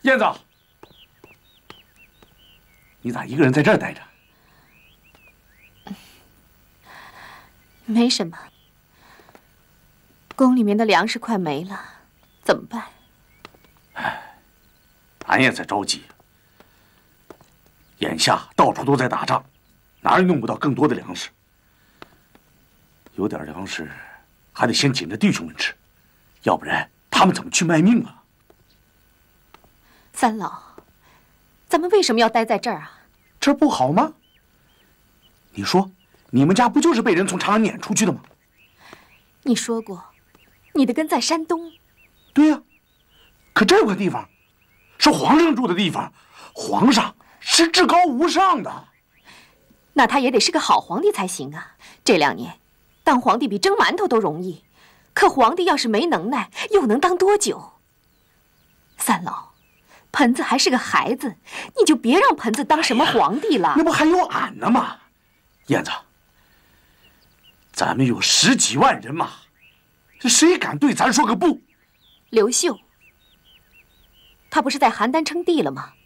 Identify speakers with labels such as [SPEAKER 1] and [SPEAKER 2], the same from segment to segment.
[SPEAKER 1] 燕子，你咋一个人在这儿待着？
[SPEAKER 2] 没什么。宫里面的粮食快没了，怎么办？
[SPEAKER 1] 哎，俺也在着急。眼下到处都在打仗，哪儿也弄不到更多的粮食。有点粮食，还得先紧着弟兄们吃，要不然他们怎么去卖命啊？
[SPEAKER 2] 三老，咱们为什么要待在这儿啊？
[SPEAKER 1] 这不好吗？你说，你们家不就是被人从长安撵出去的吗？
[SPEAKER 2] 你说过，你的根在山东。
[SPEAKER 1] 对呀，可这块地方是皇上住的地方，皇上是至高无上的。
[SPEAKER 2] 那他也得是个好皇帝才行啊！这2年，当皇帝比蒸馒头都容易，可皇帝要是没能耐，又能当多久？三老，盆子还是个孩子，你就别让盆子当什么皇帝了。
[SPEAKER 1] 那不还有俺呢吗？燕子，咱们有10几万人马，这谁敢对咱说个不？
[SPEAKER 2] 刘秀，他不是在邯郸称帝了吗？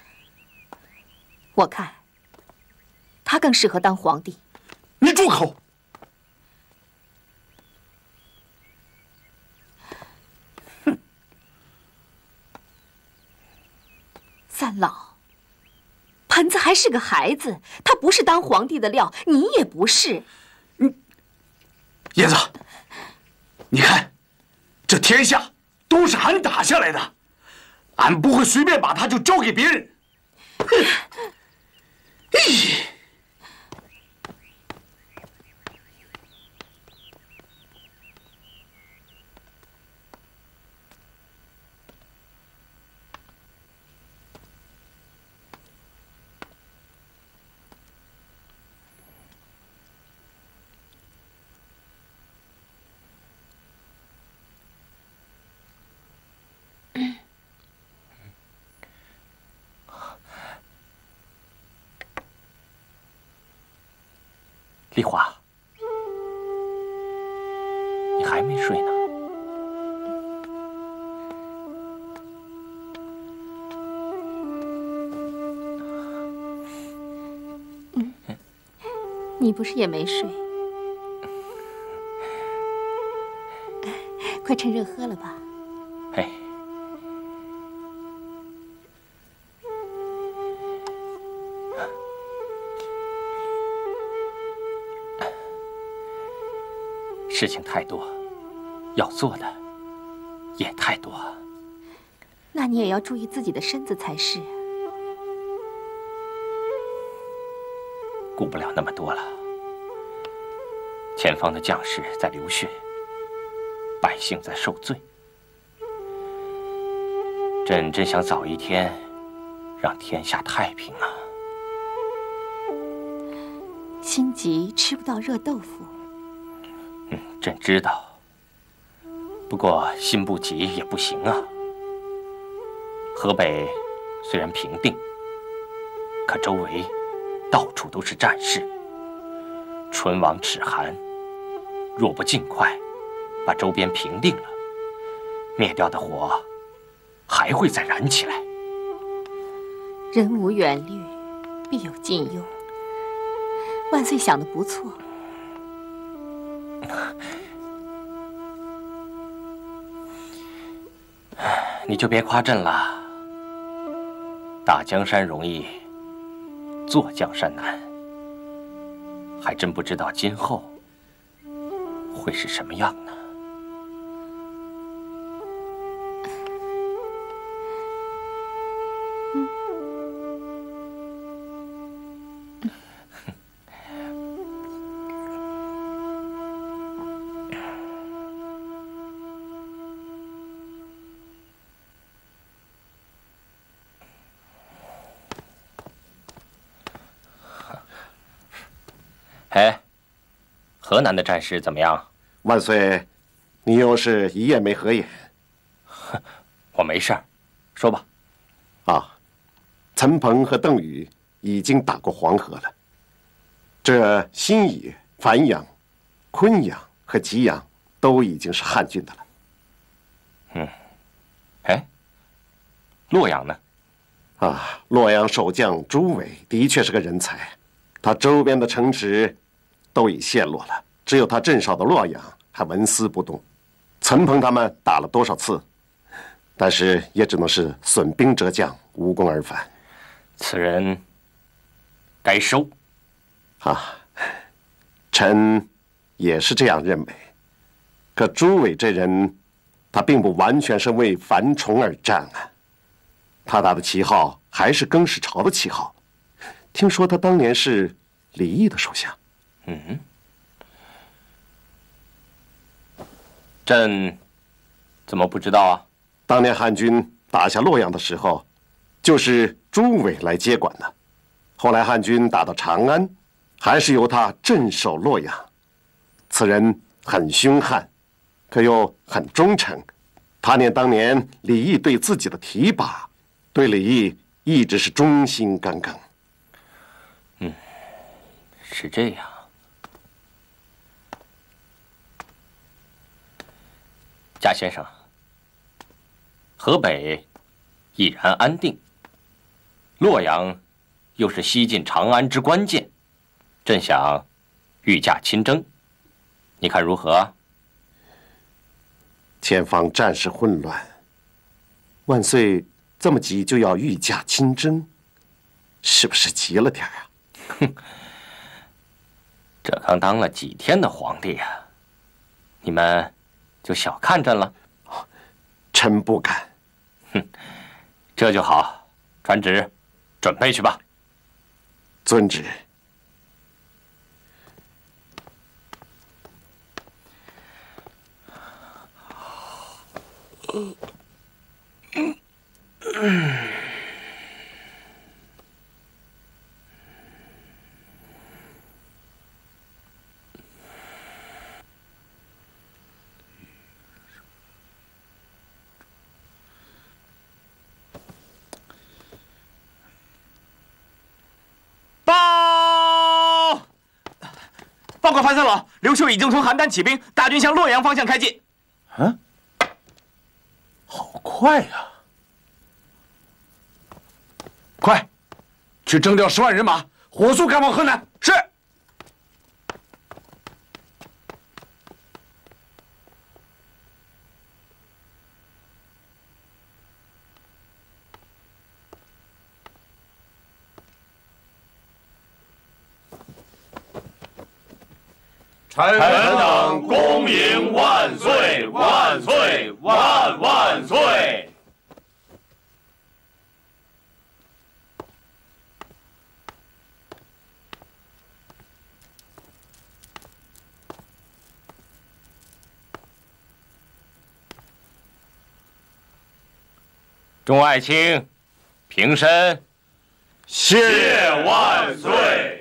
[SPEAKER 2] 我看他更适合当皇帝。
[SPEAKER 1] 你住口！哼！
[SPEAKER 2] 三老，盆子还是个孩子，他不是当皇帝的料，你也不是。
[SPEAKER 1] 燕子，你看，这天下都是俺打下来的，俺不会随便把他就交给别人。咦！
[SPEAKER 3] 丽华，你还没睡呢？
[SPEAKER 2] 你不是也没睡？快趁热喝了吧。
[SPEAKER 3] 哎，事情太多，要做的也太多。
[SPEAKER 2] 那你也要注意自己的身子才是。
[SPEAKER 3] 顾不了那么多了。前方的将士在流血，百姓在受罪。朕真想早一天让天下太平啊！
[SPEAKER 2] 心急吃不到热豆腐。
[SPEAKER 3] 朕知道，不过心不急也不行啊。河北虽然平定，可周围到处都是战事。唇亡齿寒，若不尽快把周边平定了，灭掉的火还会再燃起来。
[SPEAKER 2] 人无远虑，必有近忧。万岁想得不错。
[SPEAKER 3] 你就别夸朕了。打江山容易，坐江山难。还真不知道今后会是什么样呢？哎，河南的战事怎么样？
[SPEAKER 4] 万岁，你又是一夜没合眼。
[SPEAKER 3] 我没事儿，说吧。
[SPEAKER 4] 啊，陈鹏和邓禹已经打过黄河了。这新野、繁阳、昆阳和吉阳都已经是汉军的了。
[SPEAKER 3] 哎， 洛阳呢？
[SPEAKER 4] 洛阳守将朱伟的确是个人才，他周边的城池都已陷落了，只有他镇守的洛阳还纹丝不动。岑彭他们打了多少次，但是也只能是损兵折将，无功而返。
[SPEAKER 3] 此人该收。
[SPEAKER 4] 臣也是这样认为。可朱伟这人，他并不完全是为樊崇而战啊。他打的旗号还是更始朝的旗号。听说他当年是李毅的手下。
[SPEAKER 3] 朕怎么不知道啊？
[SPEAKER 4] 当年汉军打下洛阳的时候，就是朱伟来接管的。后来汉军打到长安，还是由他镇守洛阳。此人很凶悍，可又很忠诚。他念当年李毅对自己的提拔，对李毅一直是忠心耿耿。
[SPEAKER 3] 是这样。贾先生，河北已然安定，洛阳又是西进长安之关键，朕想御驾亲征，你看如何？
[SPEAKER 4] 前方战事混乱，万岁这么急就要御驾亲征，是不是急了点啊？
[SPEAKER 3] 这刚当了几天的皇帝呀，你们就小看朕了？
[SPEAKER 4] 臣不敢。
[SPEAKER 3] 这就好，传旨，准备去吧。
[SPEAKER 4] 遵旨。
[SPEAKER 5] 报告樊三老，刘秀已经从邯郸起兵，大军向洛阳方向开进。
[SPEAKER 1] 好快呀！快，去征调10万人马，火速赶往河南。
[SPEAKER 5] 是。
[SPEAKER 6] 臣等恭迎万岁万岁万万岁！
[SPEAKER 3] 众爱卿，平身。
[SPEAKER 6] 谢万岁！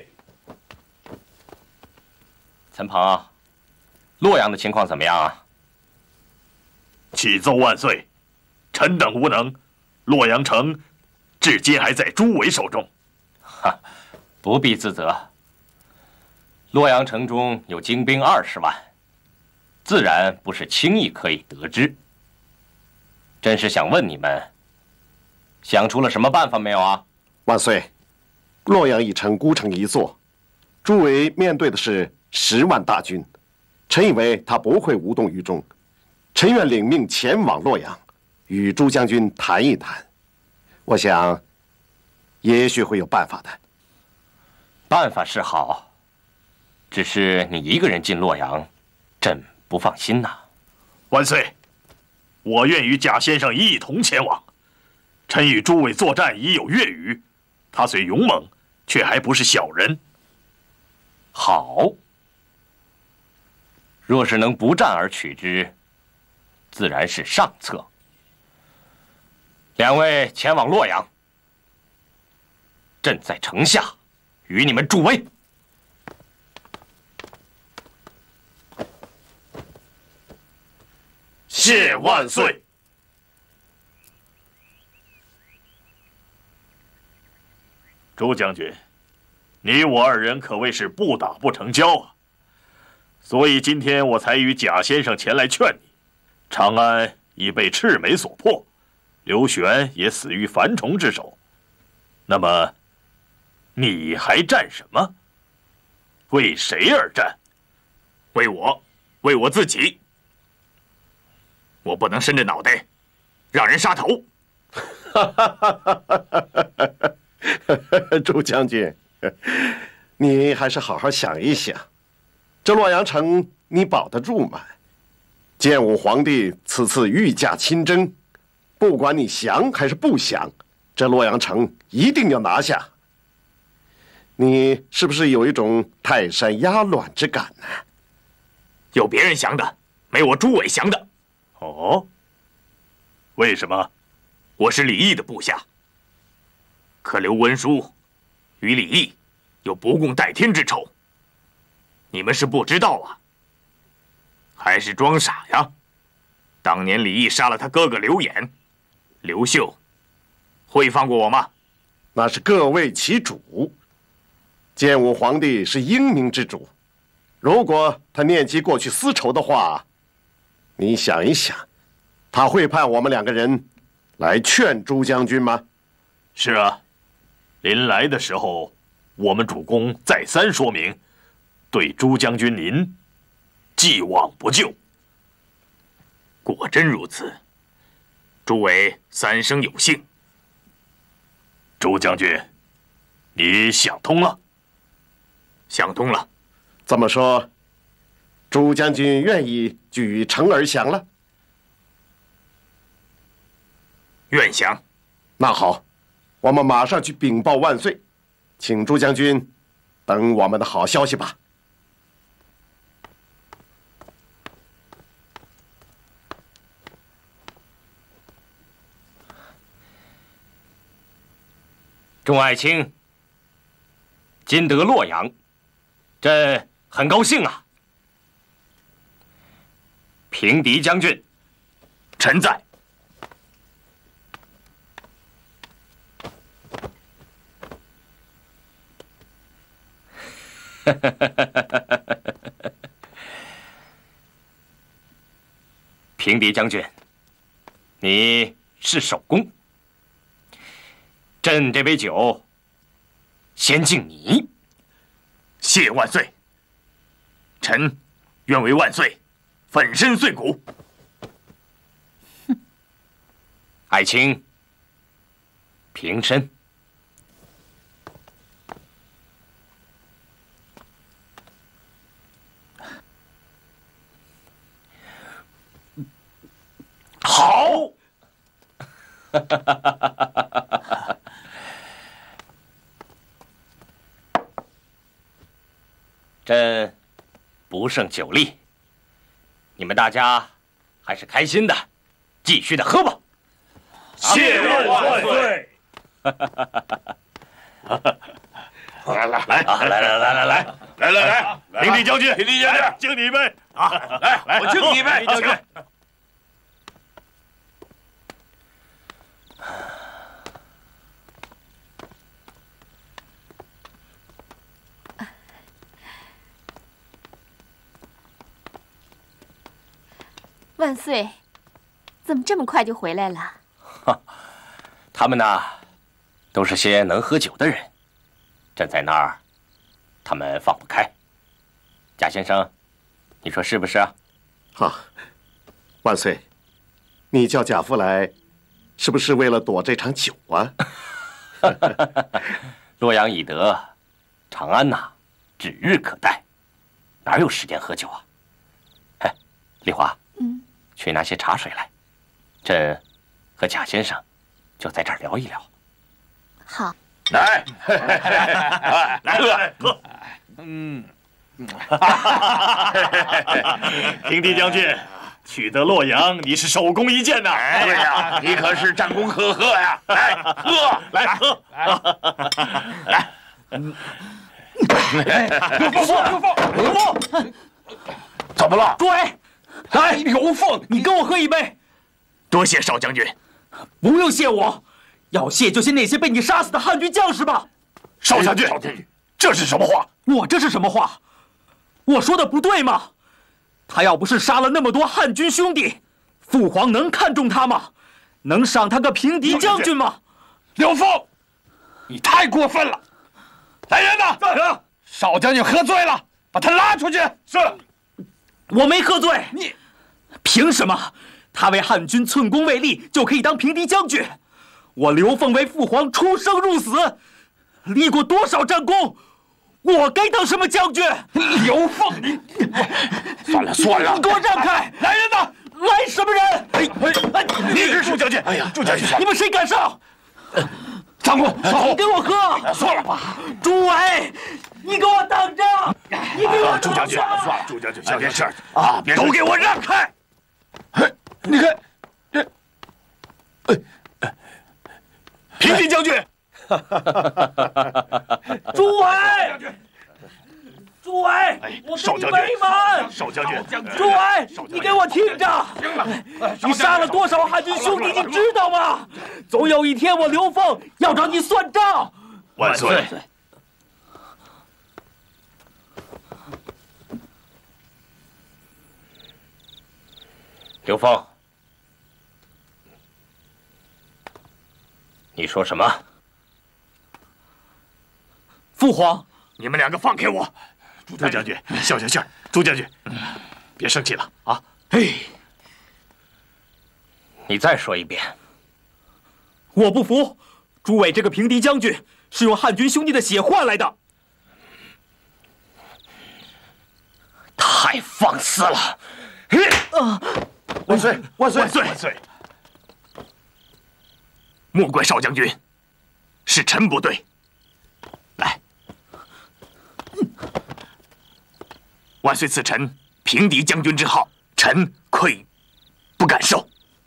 [SPEAKER 3] 岑彭，洛阳的情况怎么样啊？
[SPEAKER 6] 启奏万岁，臣等无能，洛阳城至今还在朱伟手中。
[SPEAKER 3] 不必自责。洛阳城中有精兵20万，自然不是轻易可以得知。朕是想问你们，想出了什么办法没有啊？
[SPEAKER 4] 万岁，洛阳已成孤城一座，朱伟面对的是10万大军，臣以为他不会无动于衷。臣愿领命前往洛阳，与朱将军谈一谈。我想，也许会有办法的。
[SPEAKER 3] 办法是好，只是你一个人进洛阳，朕不放心呐。
[SPEAKER 6] 万岁，我愿与贾先生一同前往。臣与朱伟作战已有月余，他虽勇猛，却还不是小人。
[SPEAKER 3] 好，若是能不战而取之，自然是上策。两位前往洛阳，朕在城下与你们助威。
[SPEAKER 6] 谢万岁！朱将军，你我2人可谓是不打不成交啊，所以今天我才与贾先生前来劝你。长安已被赤眉所破， 刘玄也死于樊崇之手。那么，你还战什么？为谁而战？
[SPEAKER 5] 为我自己。我不能伸着脑袋，让人杀头。
[SPEAKER 4] 朱将军，你还是好好想一想，这洛阳城你保得住吗？建武皇帝此次御驾亲征，不管你降还是不降，这洛阳城一定要拿下。你是不是有一种泰山压卵之感呢？
[SPEAKER 5] 有别人降的，没我朱伟降的。
[SPEAKER 6] 哦，为什么？
[SPEAKER 5] 我是李毅的部下，可刘文书与李毅有不共戴天之仇。你们是不知道啊，还是装傻呀？当年李毅杀了他哥哥刘演、刘秀，会放过我吗？
[SPEAKER 4] 那是各为其主。建武皇帝是英明之主，如果他念及过去私仇的话，你想一想，他会派我们两个人来劝朱将军吗？
[SPEAKER 6] 是啊，临来的时候，我们主公再三说明，对朱将军您既往不咎。
[SPEAKER 5] 果真如此，诸位三生有幸。
[SPEAKER 6] 朱将军，你想通了？
[SPEAKER 5] 想通了。
[SPEAKER 4] 这么说，朱将军愿意举城而降了？
[SPEAKER 5] 愿降。
[SPEAKER 4] 那好，我们马上去禀报万岁，请朱将军等我们的好消息吧。
[SPEAKER 3] 众爱卿，今得洛阳，朕很高兴啊。平敌将军，
[SPEAKER 5] 臣在。
[SPEAKER 3] 平敌将军，你是首功。朕这杯酒，先敬你。
[SPEAKER 5] 谢万岁。臣愿为万岁粉身碎骨。
[SPEAKER 3] 爱卿，平身。
[SPEAKER 5] 好。
[SPEAKER 3] 朕不胜酒力，你们大家还是开心的，继续的喝吧。
[SPEAKER 6] 谢万岁！来，平敌将军，敬你一杯啊！来，
[SPEAKER 5] 我敬你一杯，将军。
[SPEAKER 2] 万岁，怎么这么快就回来了？
[SPEAKER 3] 他们呢，都是些能喝酒的人，朕在那儿，他们放不开。贾先生，你说是不是啊？
[SPEAKER 4] 哈，万岁，你叫贾父来，是不是为了躲这场酒啊？
[SPEAKER 3] 洛阳已得，长安呐，指日可待，哪有时间喝酒啊？哎，丽华，去拿些茶水来，朕和贾先生就在这儿聊一聊。
[SPEAKER 2] 好，
[SPEAKER 6] 来，来喝。平敌将军，取得洛阳，你是首功一件呐！
[SPEAKER 1] 对呀，你可是战功赫赫呀！来喝，
[SPEAKER 6] 来喝，
[SPEAKER 5] 来。
[SPEAKER 1] 刘凤，怎么了？
[SPEAKER 5] 诸位，来，刘凤，你跟我喝一杯。多谢少将军。不用谢我，要谢就谢那些被你杀死的汉军将士吧。
[SPEAKER 6] 少将军，这是什么话？
[SPEAKER 5] 我这是什么话？我说的不对吗？他要不是杀了那么多汉军兄弟，父皇能看重他吗？
[SPEAKER 7] 能赏他个平敌将军吗？
[SPEAKER 1] 刘凤，你太过分了！来人呐！
[SPEAKER 6] 在。
[SPEAKER 1] 少将军喝醉了，把他拉出去。
[SPEAKER 6] 是。
[SPEAKER 7] 我没喝醉。
[SPEAKER 1] 你
[SPEAKER 7] 凭什么？他为汉军寸功未立，就可以当平敌将军？我刘凤为父皇出生入死，立过多少战功？我该当什么将军？
[SPEAKER 1] 刘凤，你算了算了，
[SPEAKER 7] 你给我让开！
[SPEAKER 1] 来人呐！
[SPEAKER 7] 来什么人？
[SPEAKER 1] 你是祝将军。哎呀，祝将军，
[SPEAKER 7] 你们谁敢上？
[SPEAKER 1] 长官，
[SPEAKER 7] 你给我喝！
[SPEAKER 1] 算了吧，
[SPEAKER 7] 朱伟，你给我等着！你给我
[SPEAKER 6] 祝将军，算了，祝将军，小点事儿
[SPEAKER 1] 啊！别
[SPEAKER 6] 都给我让开！
[SPEAKER 1] 你看，这，
[SPEAKER 6] 平定将军，
[SPEAKER 7] 朱伟，朱伟，我跟你没完！
[SPEAKER 6] 少将军，
[SPEAKER 7] 朱伟，你给我听着！你杀了多少汉军兄弟，你知道吗？总有一天，我刘凤要找你算账！
[SPEAKER 6] 万岁！
[SPEAKER 3] 刘凤，你说什么？
[SPEAKER 7] 父皇，
[SPEAKER 6] 你们两个放开我！朱将军，消消气儿。朱将军，别生气了啊！
[SPEAKER 7] 哎，
[SPEAKER 3] 你再说一遍。
[SPEAKER 7] 我不服！朱伟这个平敌将军是用汉军兄弟的血换来的，
[SPEAKER 3] 太放肆了！
[SPEAKER 1] 万岁！万岁！
[SPEAKER 6] 万岁！万岁！莫怪少将军，是臣不对。来，万岁赐臣平敌将军之号，臣愧不敢受。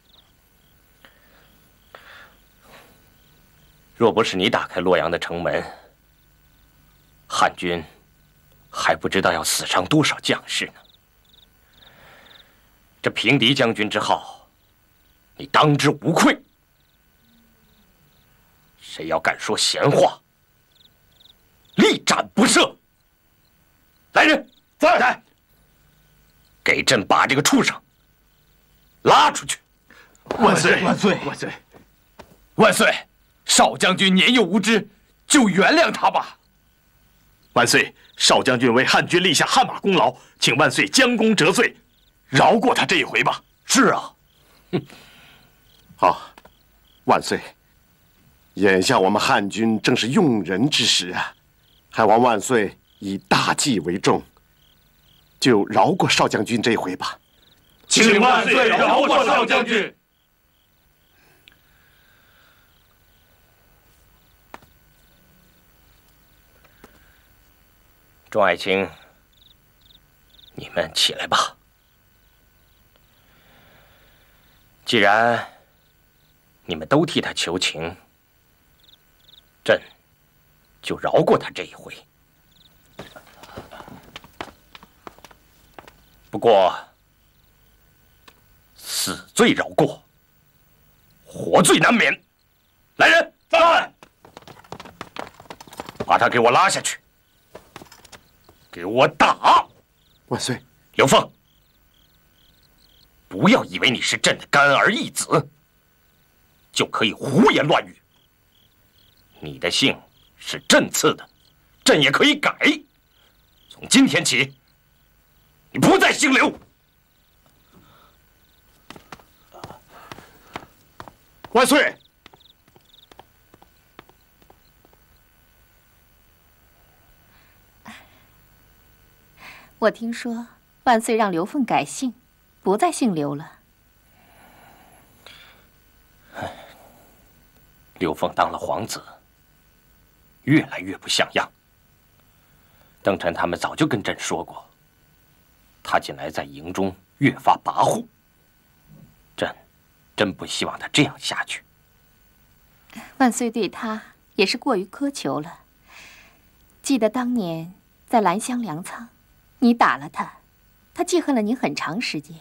[SPEAKER 3] 若不是你打开洛阳的城门，汉军还不知道要死伤多少将士呢。这平敌将军之号，你当之无愧。谁要敢说闲话，立斩不赦！来人，
[SPEAKER 6] 在，
[SPEAKER 3] 给朕把这个畜生拉出去！
[SPEAKER 6] 万岁！
[SPEAKER 1] 万岁！
[SPEAKER 6] 万岁！
[SPEAKER 1] 万岁！少将军年幼无知，就原谅他吧。
[SPEAKER 6] 万岁！少将军为汉军立下汗马功劳，请万岁将功折罪，饶过他这一回吧。
[SPEAKER 1] 是啊，
[SPEAKER 4] 好，万岁！眼下我们汉军正是用人之时啊，还望万岁以大计为重，就饶过少将军这一回吧。
[SPEAKER 6] 请万岁饶过少将军。
[SPEAKER 3] 众爱卿，你们起来吧。既然你们都替他求情，朕就饶过他这一回。不过，死罪饶过，活罪难免。来人，
[SPEAKER 6] 在，
[SPEAKER 3] 把他给我拉下去，给我打！
[SPEAKER 4] 万岁！
[SPEAKER 3] 刘凤，不要以为你是朕的干儿义子，就可以胡言乱语。你的姓是朕赐的，朕也可以改。从今天起，你不再姓刘。
[SPEAKER 4] 万岁！
[SPEAKER 2] 我听说万岁让刘凤改姓，不再姓刘了。
[SPEAKER 3] 刘凤当了皇子，越来越不像样。邓晨他们早就跟朕说过，他近来在营中越发跋扈，朕真不希望他这样下去。
[SPEAKER 2] 万岁对他也是过于苛求了。记得当年在兰香粮仓，你打了他，他记恨了你很长时间。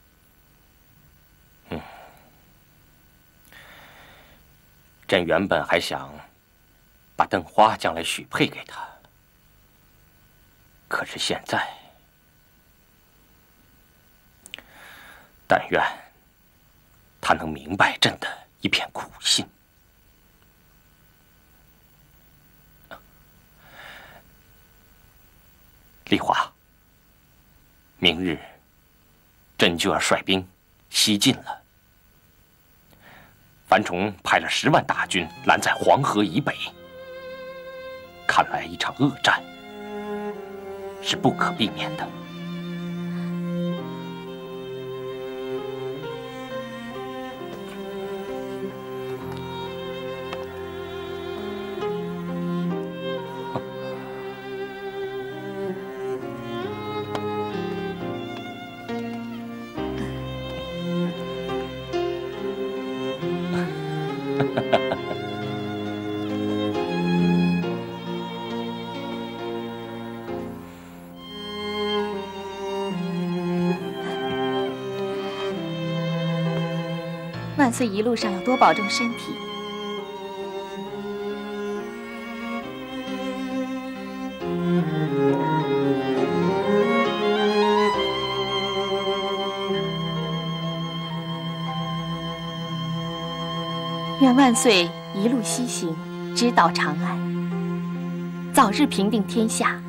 [SPEAKER 3] 朕原本还想把邓花将来许配给他，可是现在，但愿他能明白朕的一片苦心。丽华，明日朕就要率兵西进了。樊崇派了10万大军拦在黄河以北，看来一场恶战是不可避免的。
[SPEAKER 2] 万岁一路上要多保重身体。愿万岁一路西行，直捣长安，早日平定天下。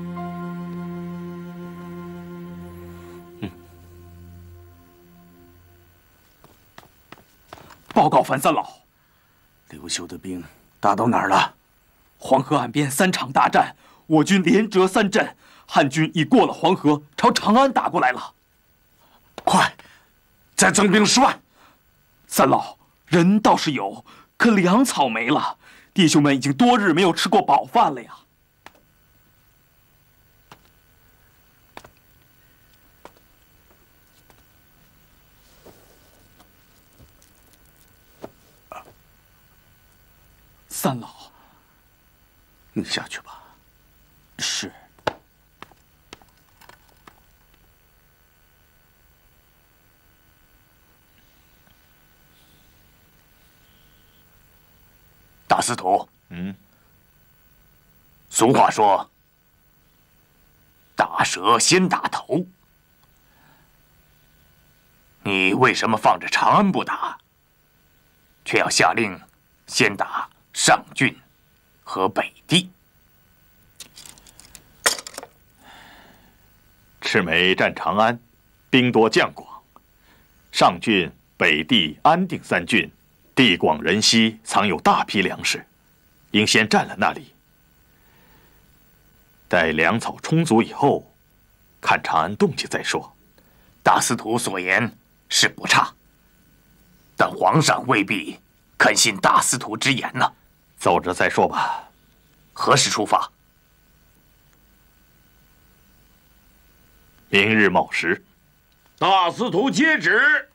[SPEAKER 7] 报告樊三老，
[SPEAKER 1] 刘秀的兵打到哪儿了？
[SPEAKER 7] 黄河岸边3场大战，我军连折3阵，汉军已过了黄河，朝长安打过来了。
[SPEAKER 1] 快，再增兵10万。
[SPEAKER 7] 三老，人倒是有，可粮草没了，弟兄们已经多日没有吃过饱饭了呀。三老，
[SPEAKER 1] 你下去吧。
[SPEAKER 7] 是。
[SPEAKER 5] 大司徒，俗话说，打蛇先打头。你为什么放着长安不打，却要下令先打上郡和北地？
[SPEAKER 6] 赤眉占长安，兵多将广，上郡、北地、安定3郡，地广人稀，藏有大批粮食，应先占了那里。待粮草充足以后，看长安动静再说。
[SPEAKER 5] 大司徒所言是不差，但皇上未必肯信大司徒之言呢。
[SPEAKER 6] 走着再说吧。
[SPEAKER 5] 何时出发？
[SPEAKER 6] 明日卯时。
[SPEAKER 8] 大司徒接旨。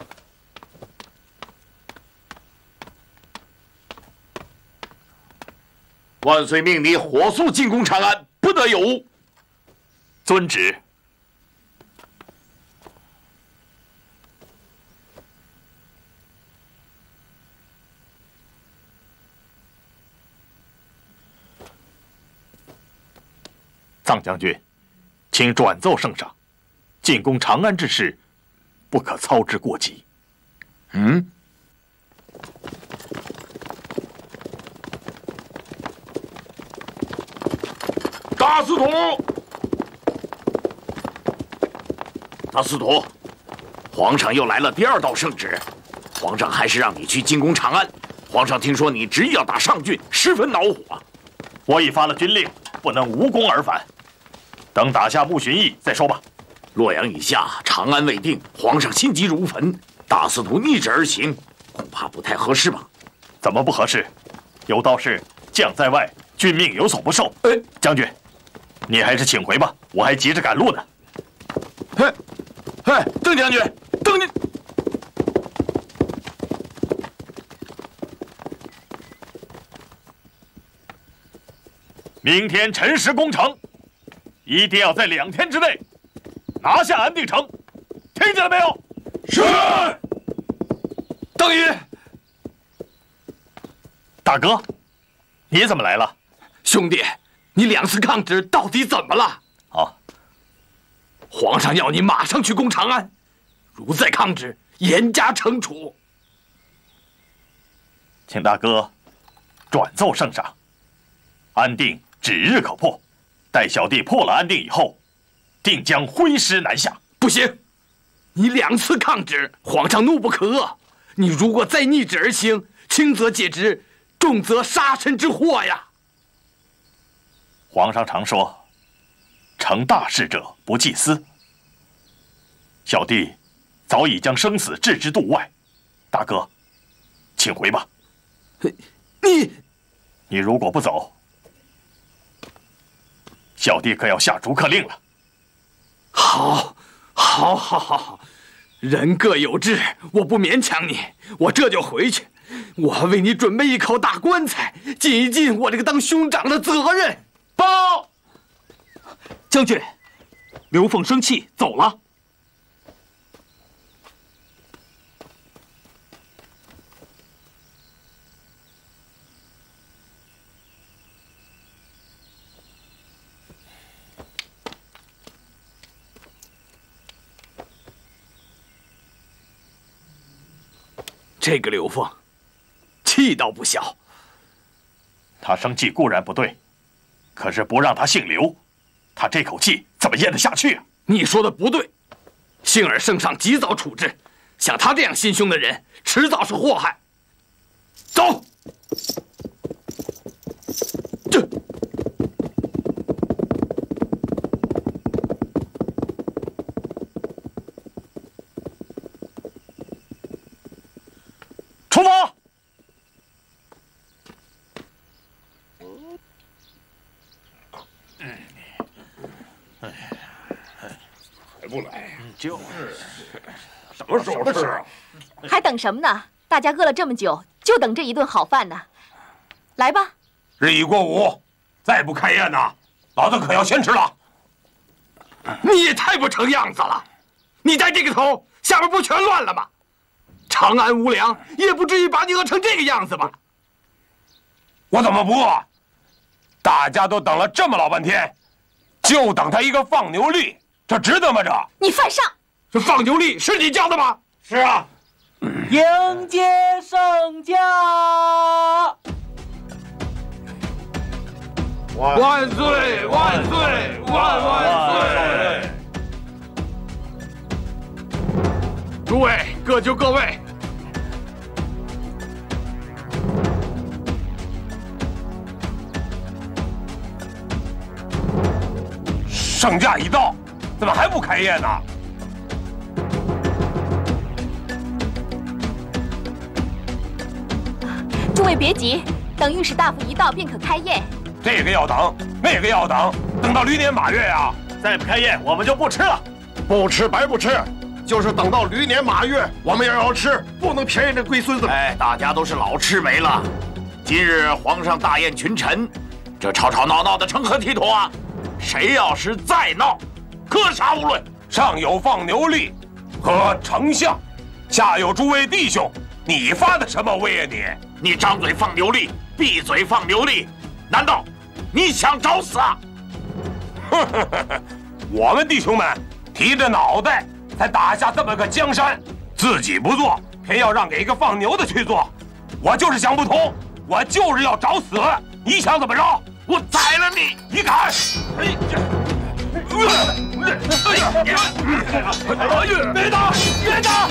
[SPEAKER 8] 万岁命你火速进攻长安，不得有误。
[SPEAKER 6] 遵旨。臧将军，请转奏圣上，进攻长安之事，不可操之过急。
[SPEAKER 8] 大司徒，大司徒，皇上又来了第2道圣旨，皇上还是让你去进攻长安。皇上听说你执意要打上郡，十分恼火。
[SPEAKER 6] 我已发了军令，不能无功而返。等打下穆循义再说吧。
[SPEAKER 8] 洛阳以下，长安未定，皇上心急如焚，大司徒逆旨而行，恐怕不太合适吧？
[SPEAKER 6] 怎么不合适？有道是将在外，君命有所不受。将军，你还是请回吧，我还急着赶路呢。
[SPEAKER 8] 邓将军，邓将。
[SPEAKER 6] 明天辰时攻城，一定要在2天之内拿下安定城，听见了没有？
[SPEAKER 8] 是。
[SPEAKER 6] 邓禹，大哥，你怎么来了？
[SPEAKER 8] 兄弟，你2次抗旨到底怎么了？皇上要你马上去攻长安，如再抗旨，严加惩处。
[SPEAKER 6] 请大哥转奏圣上，安定指日可破。待小弟破了安定以后，定将挥师南下。
[SPEAKER 5] 不行，你2次抗旨，皇上怒不可遏。你如果再逆旨而行，轻则解职，重则杀身之祸呀！
[SPEAKER 6] 皇上常说，成大事者不计私。小弟早已将生死置之度外，大哥，请回吧。你如果不走，小弟可要下逐客令了。
[SPEAKER 5] 好，人各有志，我不勉强你，我这就回去。我为你准备一口大棺材，尽一尽我这个当兄长的责任。
[SPEAKER 7] 报，将军，刘凤生气走了。
[SPEAKER 5] 这个刘凤，气倒不小。
[SPEAKER 6] 他生气固然不对，可是不让他姓刘，他这口气怎么咽得下去啊？
[SPEAKER 5] 你说的不对，幸而圣上及早处置，像他这样心胸的人，迟早是祸害。走。
[SPEAKER 6] 出发！
[SPEAKER 4] 还不来？
[SPEAKER 8] 就是
[SPEAKER 4] 什么时候的事啊？
[SPEAKER 2] 还等什么呢？大家饿了这么久，就等这一顿好饭呢。来吧。
[SPEAKER 1] 日已过午，再不开宴呐，老子可要先吃了。
[SPEAKER 5] 你也太不成样子了！你带这个头，下边不全乱了吗？长安无粮，也不至于把你饿成这个样子吧？
[SPEAKER 1] 我怎么不饿？大家都等了这么老半天，就等他一个放牛力，这值得吗？这
[SPEAKER 2] 你犯上！
[SPEAKER 5] 这放牛力是你教的吗？
[SPEAKER 1] 是啊。
[SPEAKER 7] 迎接圣驾！
[SPEAKER 5] 万岁！万岁！万岁！诸位各就各位。
[SPEAKER 1] 圣驾已到，怎么还不开宴呢？
[SPEAKER 2] 诸位别急，等御史大夫一到便可开宴。
[SPEAKER 1] 这个要等，那个要等，等到驴年马月呀！
[SPEAKER 6] 再不开宴，我们就不吃了。
[SPEAKER 4] 不吃白不吃，就是等到驴年马月，我们也要吃，不能便宜这龟孙子。
[SPEAKER 8] 哎，大家都是老吃没了。今日皇上大宴群臣，这吵吵闹闹的成何体统啊？谁要是再闹，格杀勿论。
[SPEAKER 1] 上有放牛力和丞相，下有诸位弟兄，你发的什么威呀你？
[SPEAKER 8] 你张嘴放牛力，闭嘴放牛力，难道你想找死啊？
[SPEAKER 1] 我们弟兄们提着脑袋才打下这么个江山，自己不做，偏要让给一个放牛的去做，我就是想不通，我就是要找死！你想怎么着？
[SPEAKER 8] 我宰了你！
[SPEAKER 1] 你敢！别打！别打！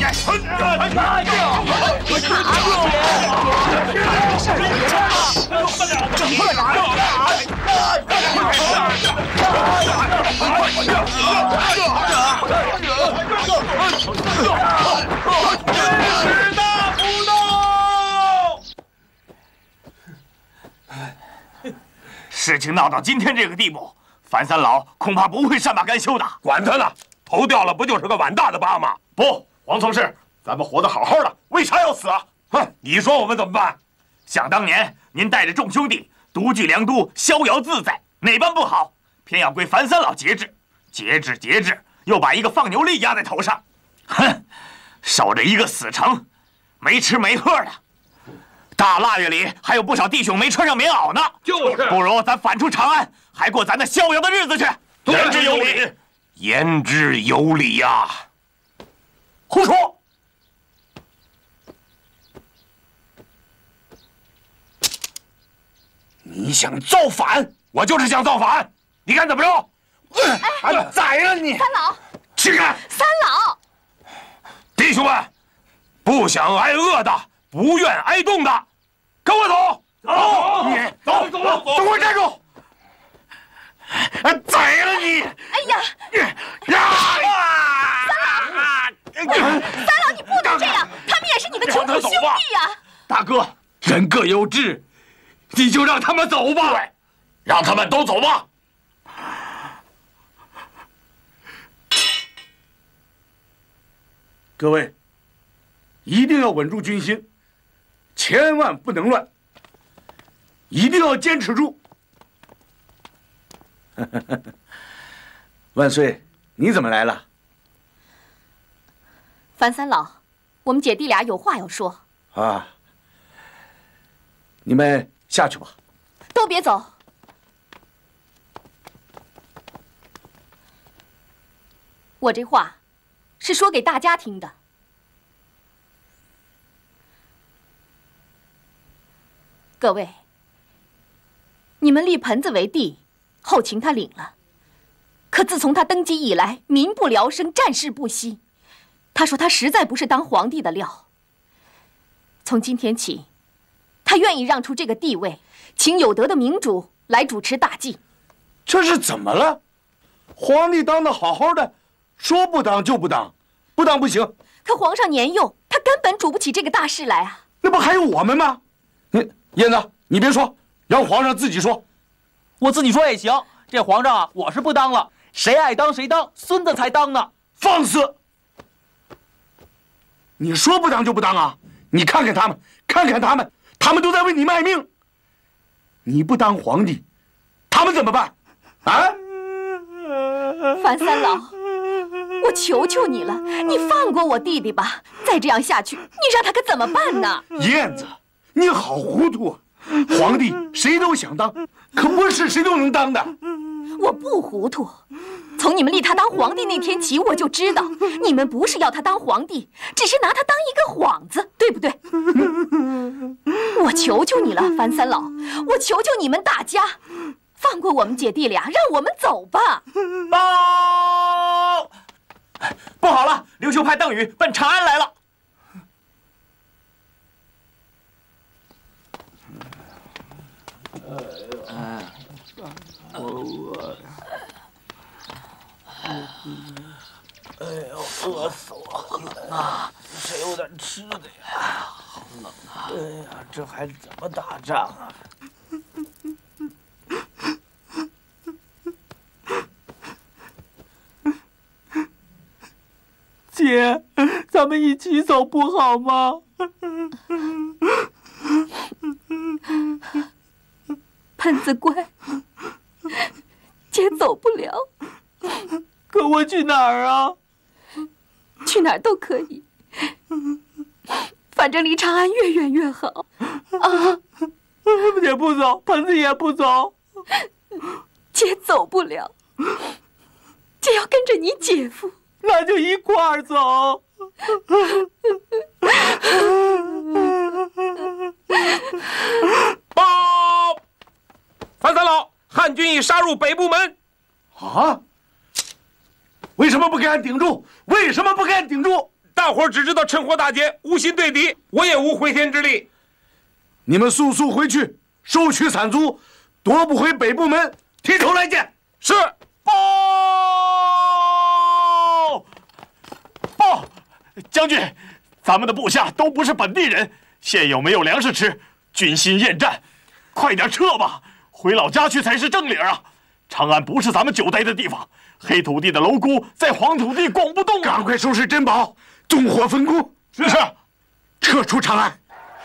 [SPEAKER 5] 事情闹到今天这个地步，樊三老恐怕不会善罢甘休的。
[SPEAKER 1] 管他呢，头掉了不就是个碗大的疤吗？
[SPEAKER 6] 不，黄从事，咱们活得好好的，为啥要死啊？
[SPEAKER 1] 哼，你说我们怎么办？
[SPEAKER 5] 想当年您带着众兄弟独据良都，逍遥自在，哪般不好？偏要归樊三老节制，节制，又把一个放牛力压在头上，哼，守着一个死城，没吃没喝的。大腊月里还有不少弟兄没穿上棉袄呢，
[SPEAKER 8] 就是
[SPEAKER 5] 不如咱返出长安，还过咱那逍遥的日子去。
[SPEAKER 6] 言之有理，
[SPEAKER 1] 言之有理呀！
[SPEAKER 6] 胡说！
[SPEAKER 1] 你想造反？我就是想造反，你看怎么着？俺宰了你！
[SPEAKER 2] 三老，
[SPEAKER 1] 去看！
[SPEAKER 2] 三老，
[SPEAKER 1] 弟兄们，不想挨饿的，不愿挨冻的，跟我走！走！你走！给我站住！俺宰了你！
[SPEAKER 2] 哎呀！三老，你不能这样，他们也是你的穷苦兄弟呀！
[SPEAKER 1] 大哥，人各有志，你就让他们走吧。对，让他们都走吧。
[SPEAKER 9] 各位，一定要稳住军心，千万不能乱，一定要坚持住。万岁，你怎么来了？
[SPEAKER 2] 樊三老，我们姐弟俩有话要说。
[SPEAKER 9] 啊，你们下去吧。
[SPEAKER 2] 都别走。我这话是说给大家听的。各位，你们立盆子为帝，后勤他领了。可自从他登基以来，民不聊生，战事不息。他说他实在不是当皇帝的料。从今天起，他愿意让出这个地位，请有德的明主来主持大计。
[SPEAKER 9] 这是怎么了？皇帝当得好好的，说不当就不当，不当不行。
[SPEAKER 2] 可皇上年幼，他根本主不起这个大事来啊！
[SPEAKER 9] 那不还有我们吗？燕子，你别说，让皇上自己说。
[SPEAKER 7] 我自己说也行。这皇上啊，我是不当了，谁爱当谁当，孙子才当呢。
[SPEAKER 9] 放肆！你说不当就不当啊？你看看他们，看看他们，他们都在为你卖命。你不当皇帝，他们怎么办？啊？
[SPEAKER 2] 樊三老，我求求你了，你放过我弟弟吧！再这样下去，你让他可怎么办呢？
[SPEAKER 9] 燕子，你好糊涂啊！皇帝谁都想当，可不是谁都能当的。
[SPEAKER 2] 我不糊涂，从你们立他当皇帝那天起，我就知道你们不是要他当皇帝，只是拿他当一个幌子，对不对？我求求你了，樊三老，我求求你们大家，放过我们姐弟俩，让我们走吧。
[SPEAKER 7] 报！不好了，刘秀派邓禹奔长安来了。
[SPEAKER 10] 哎呦，饿死我了！谁有点吃的呀？好冷啊！哎呀，这还怎么打仗啊？
[SPEAKER 7] 姐，咱们一起走不好吗？
[SPEAKER 2] 盆子乖，姐走不了。
[SPEAKER 7] 可我去哪儿啊？
[SPEAKER 2] 去哪儿都可以，反正离长安越远越好。啊！
[SPEAKER 7] 姐不走，盆子也不走。
[SPEAKER 2] 姐走不了，姐要跟着你姐夫。
[SPEAKER 7] 那就一块儿走。
[SPEAKER 1] 报！樊三老，汉军已杀入北部门。
[SPEAKER 9] 啊？为什么不给俺顶住？为什么不给俺顶住？
[SPEAKER 1] 大伙只知道趁火打劫，无心对敌，我也无回天之力。
[SPEAKER 9] 你们速速回去，收取散卒，夺不回北部门，提头来见。
[SPEAKER 1] 是。
[SPEAKER 6] 报！报！将军，咱们的部下都不是本地人，现有没有粮食吃，军心厌战，快点撤吧，回老家去才是正理啊！长安不是咱们久待的地方，黑土地的蝼蛄在黄土地拱不动啊！
[SPEAKER 9] 赶快收拾珍宝，纵火分工。
[SPEAKER 6] 是，
[SPEAKER 9] 撤出长安。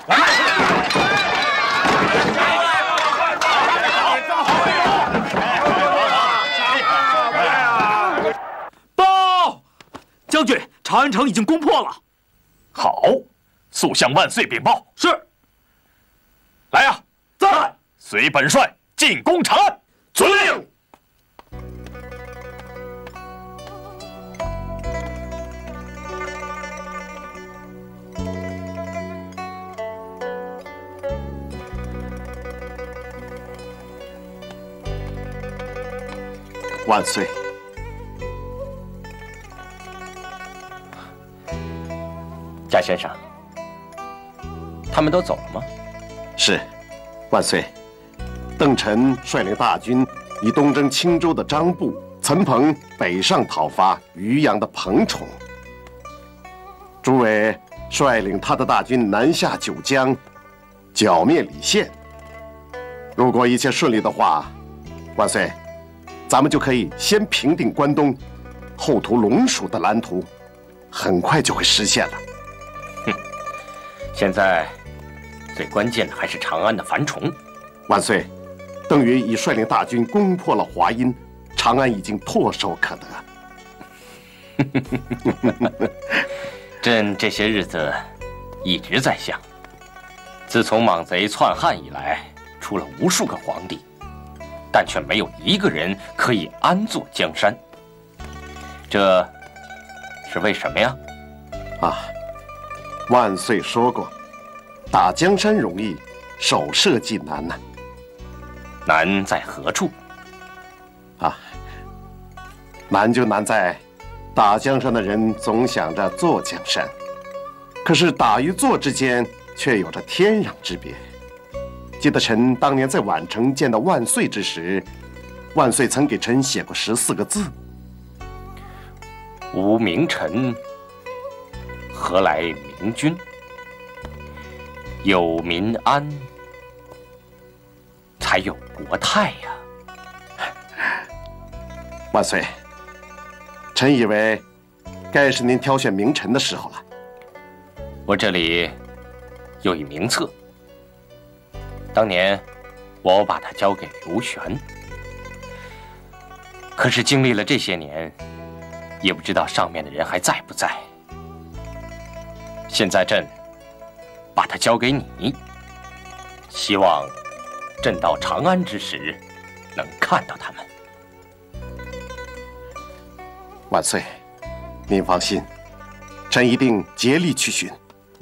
[SPEAKER 7] 报！将军，长安城已经攻破了。
[SPEAKER 6] 好，速向万岁禀报。
[SPEAKER 7] 是。
[SPEAKER 6] 来呀，
[SPEAKER 9] 在。
[SPEAKER 6] 随本帅进攻长安。
[SPEAKER 9] 遵令。
[SPEAKER 4] 万岁！
[SPEAKER 3] 贾先生，他们都走了吗？
[SPEAKER 4] 是，万岁。邓晨率领大军以东征青州的张布、岑彭北上讨伐渔阳的彭宠。朱伟率领他的大军南下九江，剿灭李宪。如果一切顺利的话，万岁，咱们就可以先平定关东，后图龙蜀的蓝图，很快就会实现了。
[SPEAKER 3] 现在最关键的还是长安的樊崇。
[SPEAKER 4] 万岁，邓云已率领大军攻破了华阴，长安已经唾手可得。
[SPEAKER 3] 朕这些日子一直在想，自从莽贼篡汉以来，出了无数个皇帝，但却没有一个人可以安坐江山。这是为什么呀？
[SPEAKER 4] 啊，万岁说过，打江山容易，守社稷难呐。
[SPEAKER 3] 难在何处？
[SPEAKER 4] 啊，难就难在，打江山的人总想着坐江山，可是打与坐之间却有着天壤之别。记得臣当年在宛城见到万岁之时，万岁曾给臣写过14个字：
[SPEAKER 3] 无名臣，何来明君？有民安，才有国泰呀！
[SPEAKER 4] 万岁，臣以为该是您挑选名臣的时候了。
[SPEAKER 3] 我这里有一名册，当年我把它交给刘玄，可是经历了这些年，也不知道上面的人还在不在。现在朕把它交给你，希望朕到长安之时能看到他们。
[SPEAKER 4] 万岁，您放心，臣一定竭力去寻。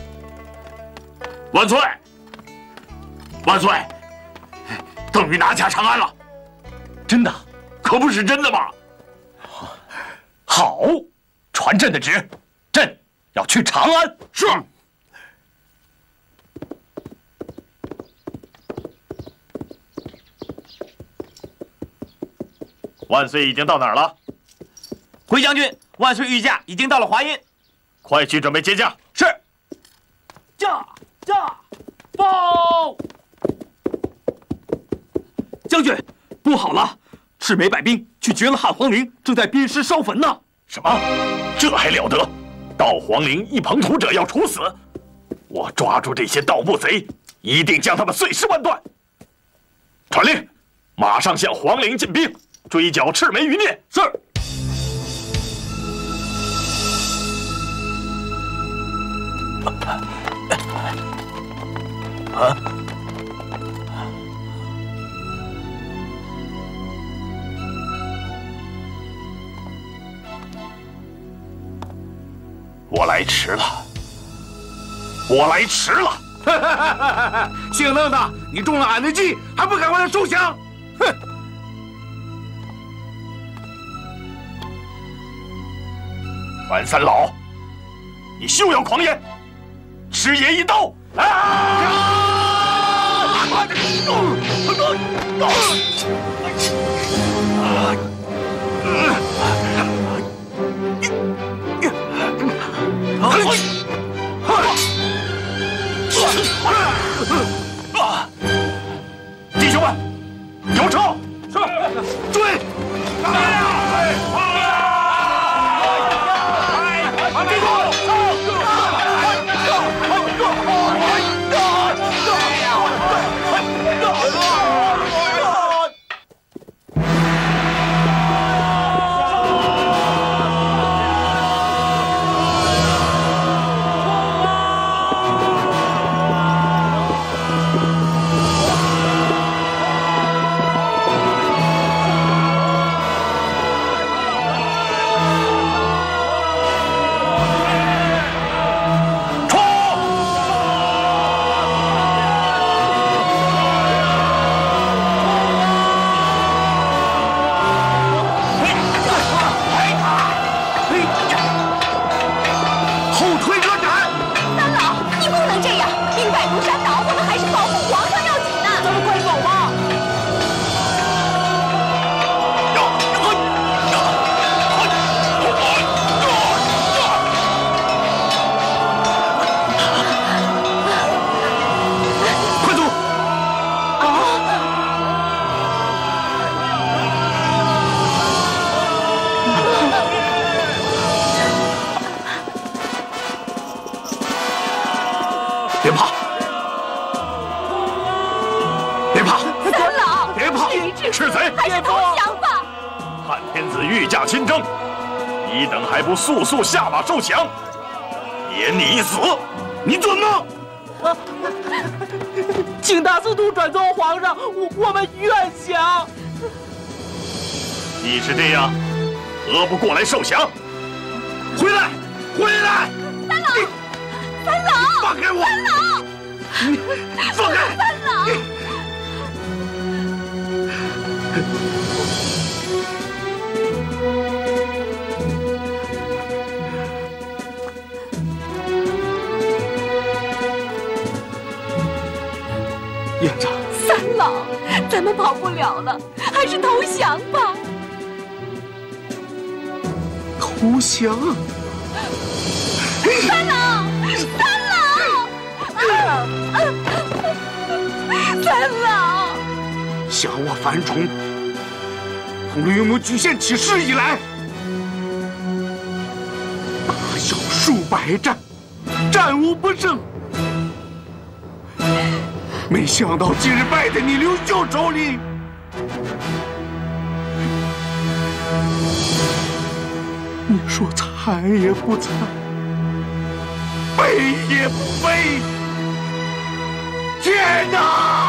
[SPEAKER 8] 万岁！万岁！邓禹拿下长安了，
[SPEAKER 3] 真的？
[SPEAKER 8] 可不是真的吗？
[SPEAKER 3] 好，传朕的旨，朕要去长安。
[SPEAKER 8] 是。
[SPEAKER 6] 万岁已经到哪儿了？
[SPEAKER 7] 回将军，万岁御驾已经到了华阴，
[SPEAKER 6] 快去准备接驾。
[SPEAKER 7] 是。驾！报！将军，不好了！赤眉百兵去掘了汉皇陵，正在鞭尸烧坟呢。
[SPEAKER 6] 什么？这还了得！盗皇陵一抔土者要处死！我抓住这些盗墓贼，一定将他们碎尸万段。传令，马上向皇陵进兵，追剿赤眉余孽。是。啊！我来迟了，我来迟了！
[SPEAKER 9] 姓邓的，你中了俺的计，还不赶快来收降？哼！
[SPEAKER 6] 樊三老，你休要狂言！吃爷一刀！弟兄们，有车！是，追！ 御驾亲征，你等还不速速下马受降？免你一死，你准吗？
[SPEAKER 10] 请大司徒转奏皇上，我们愿降。
[SPEAKER 6] 你是这样，何不过来受降？回来，回来！
[SPEAKER 2] 三老，三老，
[SPEAKER 6] 放开我！
[SPEAKER 2] 三老，
[SPEAKER 6] 你放开！
[SPEAKER 2] 三老。
[SPEAKER 9] 院长，
[SPEAKER 2] 三老，咱们跑不了了，还是投降吧。
[SPEAKER 9] 投降！
[SPEAKER 2] 三老，三老，三老！
[SPEAKER 9] 想我樊崇从刘永举县起事以来，大小数百战，战无不胜。没想到今日败在你刘秀手里。你说惨也不惨，悲也不悲。天哪！